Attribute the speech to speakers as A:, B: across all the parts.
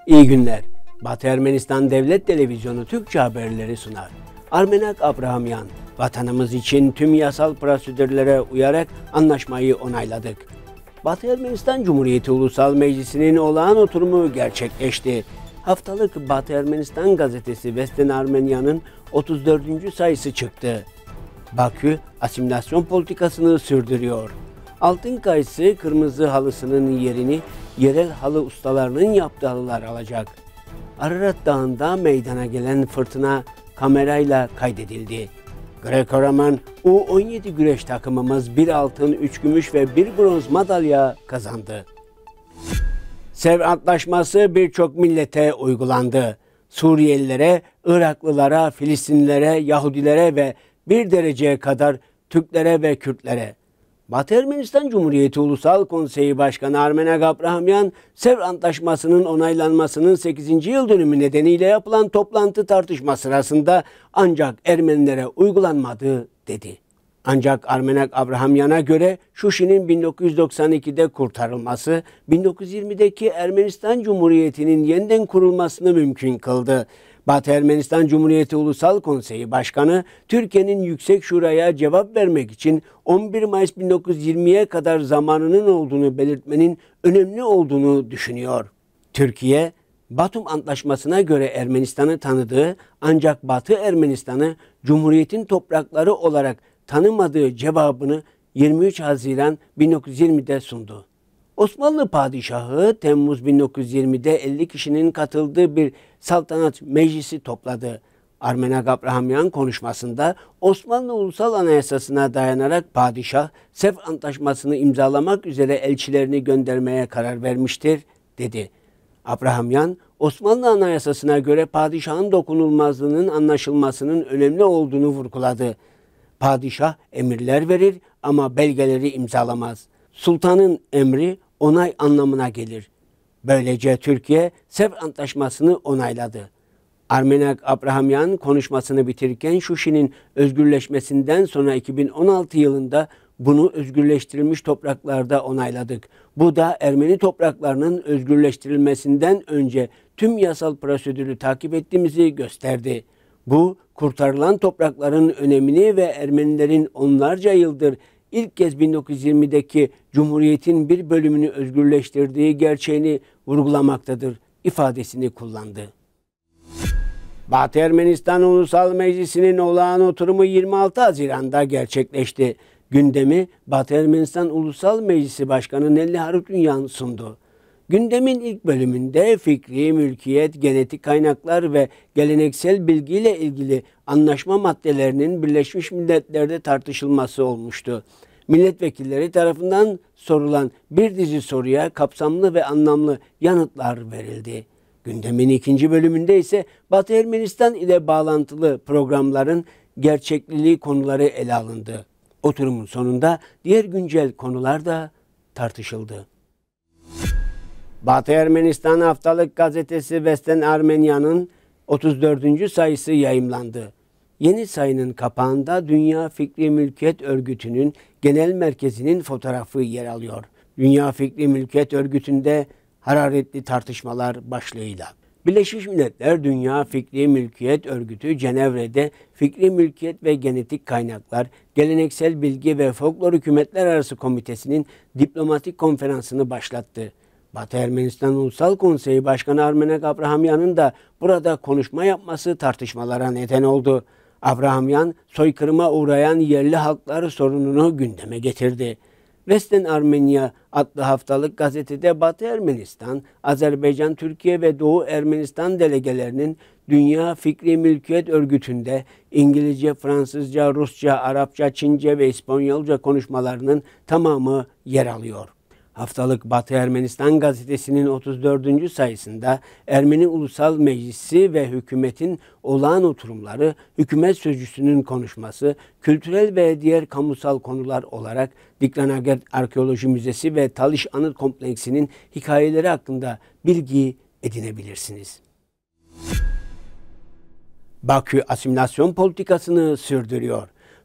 A: İyi günler. Batı Ermenistan Devlet Televizyonu Türkçe haberleri sunar. Armenak Abrahamyan, vatanımız için tüm yasal prosedürlere uyarak anlaşmayı onayladık. Batı Ermenistan Cumhuriyeti Ulusal Meclisi'nin olağan oturumu gerçekleşti. Haftalık Batı Ermenistan gazetesi Vestel Armenia'nın 34. sayısı çıktı. Bakü, asimilasyon politikasını sürdürüyor. Altın kayısı kırmızı halısının yerini yerel halı ustalarının yaptığı halılar alacak. Ararat Dağı'nda meydana gelen fırtına kamerayla kaydedildi. Greco-Roman U17 güreş takımımız 1 altın, 3 gümüş ve 1 bronz madalya kazandı. Sevr Antlaşması birçok millete uygulandı. Suriyelilere, Iraklılara, Filistinlilere, Yahudilere ve bir dereceye kadar Türklere ve Kürtlere. Batı Ermenistan Cumhuriyeti Ulusal Konseyi Başkanı Armenak Abrahamyan, Sevr Antlaşması'nın onaylanmasının 8. yıl dönümü nedeniyle yapılan toplantı tartışma sırasında ancak Ermenilere uygulanmadı dedi. Ancak Armenak Abrahamyan'a göre Şuşi'nin 1992'de kurtarılması, 1920'deki Ermenistan Cumhuriyeti'nin yeniden kurulmasını mümkün kıldı. Batı Ermenistan Cumhuriyeti Ulusal Konseyi Başkanı, Türkiye'nin Yüksek Şura'ya cevap vermek için 11 Mayıs 1920'ye kadar zamanının olduğunu belirtmenin önemli olduğunu düşünüyor. Türkiye, Batum Antlaşması'na göre Ermenistan'ı tanıdığı ancak Batı Ermenistan'ı Cumhuriyet'in toprakları olarak tanımadığı cevabını 23 Haziran 1920'de sundu. Osmanlı Padişahı Temmuz 1920'de 50 kişinin katıldığı bir saltanat meclisi topladı. Armenak Abrahamyan konuşmasında Osmanlı Ulusal Anayasası'na dayanarak padişah Sevr Antlaşması'nı imzalamak üzere elçilerini göndermeye karar vermiştir, dedi. Abrahamyan, Osmanlı Anayasası'na göre padişahın dokunulmazlığının anlaşılmasının önemli olduğunu vurguladı. Padişah emirler verir ama belgeleri imzalamaz. Sultanın emri onay anlamına gelir. Böylece Türkiye Sevr Antlaşması'nı onayladı. Armenak Abrahamyan konuşmasını bitirirken Şuşi'nin özgürleşmesinden sonra 2016 yılında bunu özgürleştirilmiş topraklarda onayladık. Bu da Ermeni topraklarının özgürleştirilmesinden önce tüm yasal prosedürü takip ettiğimizi gösterdi. Bu, kurtarılan toprakların önemini ve Ermenilerin onlarca yıldır ilk kez 1920'deki Cumhuriyet'in bir bölümünü özgürleştirdiği gerçeğini vurgulamaktadır ifadesini kullandı. Batı Ermenistan Ulusal Meclisi'nin olağan oturumu 26 Haziran'da gerçekleşti. Gündemi Batı Ermenistan Ulusal Meclisi Başkanı Nelli Harutyunyan sundu. Gündemin ilk bölümünde fikri, mülkiyet, genetik kaynaklar ve geleneksel bilgiyle ilgili anlaşma maddelerinin Birleşmiş Milletler'de tartışılması olmuştu. Milletvekilleri tarafından sorulan bir dizi soruya kapsamlı ve anlamlı yanıtlar verildi. Gündemin ikinci bölümünde ise Batı Ermenistan ile bağlantılı programların gerçekliliği konuları ele alındı. Oturumun sonunda diğer güncel konular da tartışıldı. Batı Ermenistan Haftalık Gazetesi Vestel Armenia'nın 34. sayısı yayımlandı. Yeni sayının kapağında Dünya Fikri Mülkiyet Örgütü'nün genel merkezinin fotoğrafı yer alıyor. Dünya Fikri Mülkiyet Örgütü'nde hararetli tartışmalar başlığıyla. Birleşmiş Milletler Dünya Fikri Mülkiyet Örgütü Cenevre'de Fikri Mülkiyet ve Genetik Kaynaklar, Geleneksel Bilgi ve Folklor Hükümetler Arası Komitesi'nin diplomatik konferansını başlattı. Batı Ermenistan Ulusal Konseyi Başkanı Armenak Abrahamyan'ın da burada konuşma yapması tartışmalara neden oldu. Abrahamyan, soykırıma uğrayan yerli halklar sorununu gündeme getirdi. Vestel Armenia adlı haftalık gazetede Batı Ermenistan, Azerbaycan, Türkiye ve Doğu Ermenistan delegelerinin Dünya Fikri Mülkiyet Örgütü'nde İngilizce, Fransızca, Rusça, Arapça, Çince ve İspanyolca konuşmalarının tamamı yer alıyor. Haftalık Batı Ermenistan gazetesinin 34. sayısında Ermeni Ulusal Meclisi ve hükümetin olağan oturumları, hükümet sözcüsünün konuşması, kültürel ve diğer kamusal konular olarak Diklanaget Arkeoloji Müzesi ve Talış Anıt Kompleksi'nin hikayeleri hakkında bilgi edinebilirsiniz. Bakü asimilasyon politikasını sürdürüyor.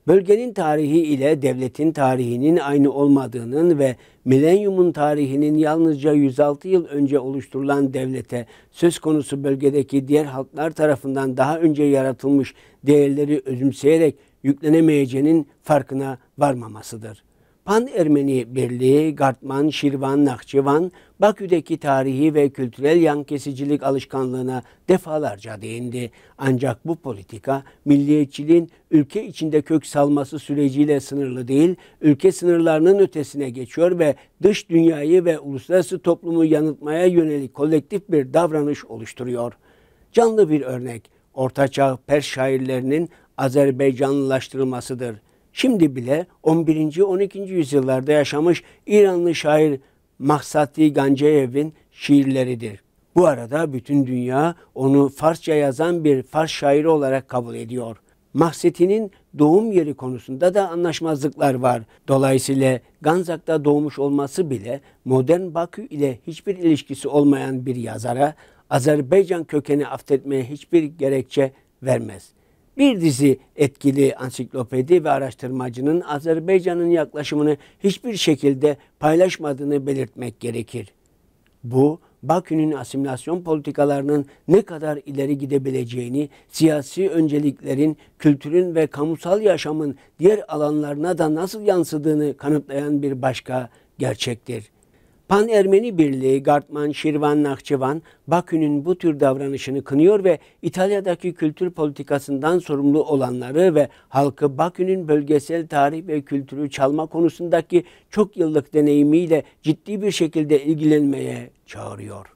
A: Bölgenin tarihi ile devletin tarihinin aynı olmadığının ve milenyumun tarihinin yalnızca 106 yıl önce oluşturulan devlete söz konusu bölgedeki diğer halklar tarafından daha önce yaratılmış değerleri özümseyerek yüklenemeyeceğinin farkına varmamasıdır. Pan-Ermeni Birliği, Gartman, Şirvan, Nakçıvan, Bakü'deki tarihi ve kültürel yan kesicilik alışkanlığına defalarca değindi. Ancak bu politika, milliyetçiliğin ülke içinde kök salması süreciyle sınırlı değil, ülke sınırlarının ötesine geçiyor ve dış dünyayı ve uluslararası toplumu yanıltmaya yönelik kolektif bir davranış oluşturuyor. Canlı bir örnek, Ortaçağ Pers şairlerinin Azerbaycanlılaştırılmasıdır. Şimdi bile 11. 12. yüzyıllarda yaşamış İranlı şair Mahsati Gancayev'in şiirleridir. Bu arada bütün dünya onu Farsça yazan bir Fars şairi olarak kabul ediyor. Mahsati'nin doğum yeri konusunda da anlaşmazlıklar var. Dolayısıyla Ganzak'ta doğmuş olması bile modern Bakü ile hiçbir ilişkisi olmayan bir yazara Azerbaycan kökeni affetmeye hiçbir gerekçe vermez. Bir dizi etkili ansiklopedi ve araştırmacının Azerbaycan'ın yaklaşımını hiçbir şekilde paylaşmadığını belirtmek gerekir. Bu, Bakü'nün asimilasyon politikalarının ne kadar ileri gidebileceğini, siyasi önceliklerin, kültürün ve kamusal yaşamın diğer alanlarına da nasıl yansıdığını kanıtlayan bir başka gerçektir. Pan-Ermeni Birliği, Gartman, Şirvan, Nakçıvan, Bakü'nün bu tür davranışını kınıyor ve İtalya'daki kültür politikasından sorumlu olanları ve halkı Bakü'nün bölgesel tarih ve kültürü çalma konusundaki çok yıllık deneyimiyle ciddi bir şekilde ilgilenmeye çağırıyor.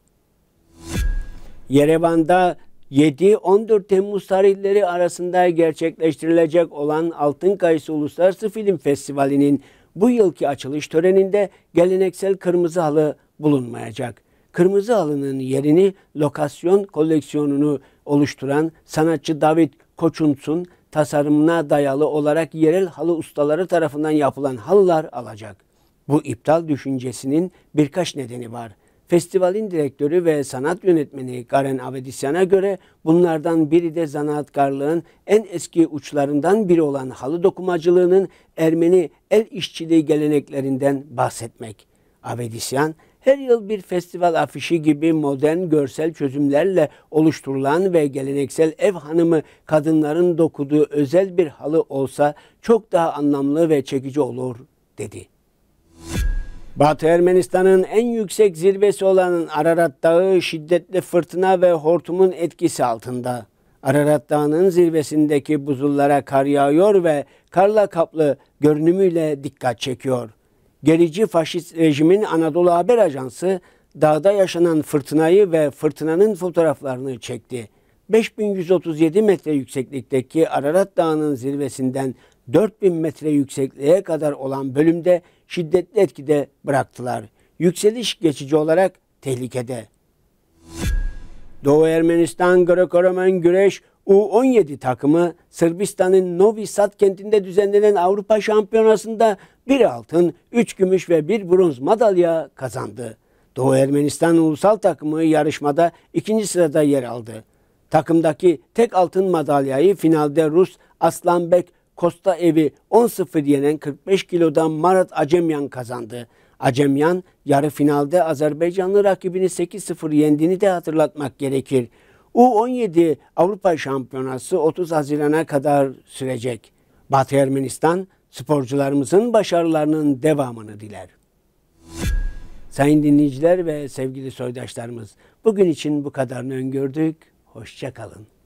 A: Yerevan'da 7-14 Temmuz tarihleri arasında gerçekleştirilecek olan Altın Kayısı Uluslararası Film Festivali'nin bu yılki açılış töreninde geleneksel kırmızı halı bulunmayacak. Kırmızı halının yerini lokasyon koleksiyonunu oluşturan sanatçı David Koçuntz'un tasarımına dayalı olarak yerel halı ustaları tarafından yapılan halılar alacak. Bu iptal düşüncesinin birkaç nedeni var. Festivalin direktörü ve sanat yönetmeni Karen Avedisyan'a göre bunlardan biri de zanaatkarlığın en eski uçlarından biri olan halı dokumacılığının Ermeni el işçiliği geleneklerinden bahsetmek. Avedisyan, her yıl bir festival afişi gibi modern görsel çözümlerle oluşturulan ve geleneksel ev hanımı kadınların dokuduğu özel bir halı olsa çok daha anlamlı ve çekici olur, dedi. Batı Ermenistan'ın en yüksek zirvesi olan Ararat Dağı şiddetli fırtına ve hortumun etkisi altında. Ararat Dağı'nın zirvesindeki buzullara kar yağıyor ve karla kaplı görünümüyle dikkat çekiyor. Gerici faşist rejimin Anadolu Haber Ajansı dağda yaşanan fırtınayı ve fırtınanın fotoğraflarını çekti. 5137 metre yükseklikteki Ararat Dağı'nın zirvesinden 4000 metre yüksekliğe kadar olan bölümde şiddetli etkide bıraktılar. Yükseliş geçici olarak tehlikede. Doğu Ermenistan Grekoromen Güreş U17 takımı Sırbistan'ın Novi Sad kentinde düzenlenen Avrupa Şampiyonası'nda 1 altın, 3 gümüş ve 1 bronz madalya kazandı. Doğu Ermenistan ulusal takımı yarışmada 2. sırada yer aldı. Takımdaki tek altın madalyayı finalde Rus Aslanbek Kostaev'i 10-0 yenen 45 kilodan Marat Acemyan kazandı. Acemyan yarı finalde Azerbaycanlı rakibini 8-0 yendiğini de hatırlatmak gerekir. U17 Avrupa Şampiyonası 30 Haziran'a kadar sürecek. Batı Ermenistan sporcularımızın başarılarının devamını diler. Sayın dinleyiciler ve sevgili soydaşlarımız, bugün için bu kadarını öngördük. Hoşça kalın.